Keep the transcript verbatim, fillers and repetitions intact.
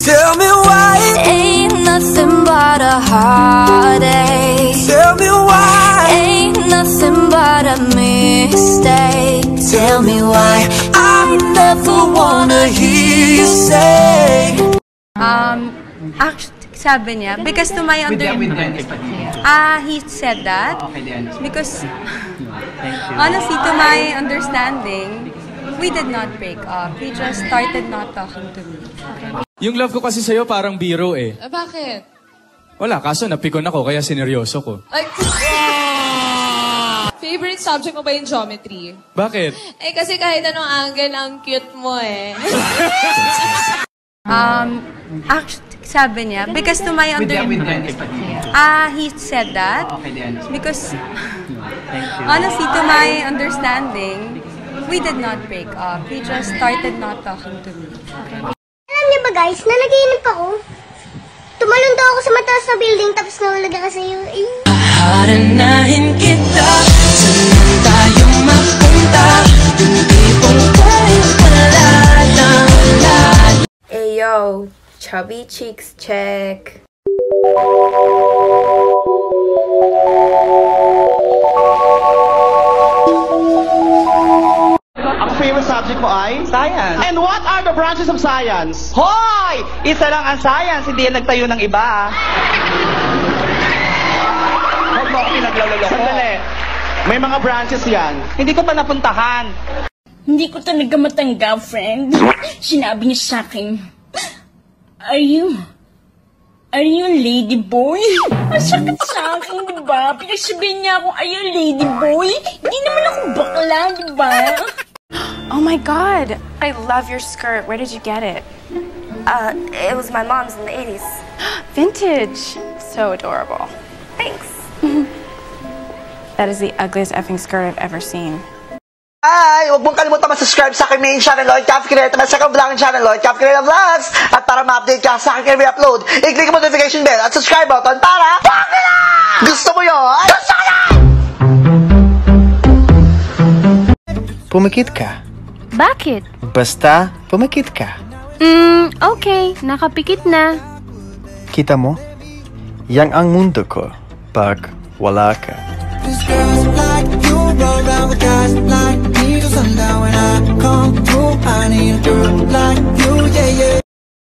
Tell me why ain't nothing but a heartache. Tell me why ain't nothing but a mistake. Tell me why I never wanna hear you say. Um, actually, sabi niya, because to my under... Ah, uh, he said that? Because, honestly, to my understanding, we did not break up. He just started not talking to me. Okay. Yung love ko kasi sa'yo parang biro eh. Uh, bakit? Wala, kaso napikon ako kaya sineryoso ko. Like, favorite subject mo ba yung geometry? Bakit? Eh kasi kahit anong angle, ang cute mo eh. um, actually, sabi niya, because to my under... Ah, uh, he said that? Because, honestly, to my understanding, we did not break up. He just started not talking to me. Okay. Alam niyo ba guys, nanaginip ako. Tumalon daw ako sa mataas na building tapos nahulog ako sa'yo. Eh. Haranahin kita, saan tayo mapunta? Hindi pong tayo wala ng wala. Hey yo, chubby cheeks check. Ang favorite subject mo ay? Science. And what are the branches of science? Hoy! Isa lang ang science, hindi yan nagtayo ng iba. Huwag mo ako pinaglaloloko. Sandali. May mga branches yan. Hindi ko pa napuntahan. Hindi ko talaga matanggap, friend. Sinabi niya sa akin, Are you... Are you lady boy? Masakit sa akin, di ba? Pinagsabihin niya akong, are you lady boy? Hindi naman ako bakla, di ba? Oh my god, I love your skirt. Where did you get it? Uh, it was my mom's in the eighties. Vintage. So adorable. Thanks. That is the ugliest effing skirt I've ever seen. Ay, huwag mong kalimutan mag-subscribe sa aking main channel, Lloyd Cafe Creator, at sa second vlogging channel, Lloyd Cafe Creator Vlogs. At para ma-update ka sa aking re-upload, i-click mo notification bell at subscribe button para bakla! Gusto mo yun? Gusto ko yan! Pumikit ka. Bakit? Basta, pumikit ka. Hmm, okay. Nakapikit na. Kita mo? Yang ang mundo ko pag wala ka. Roll around with guys like me till sundown. When I come through, I need a girl like you, yeah, yeah.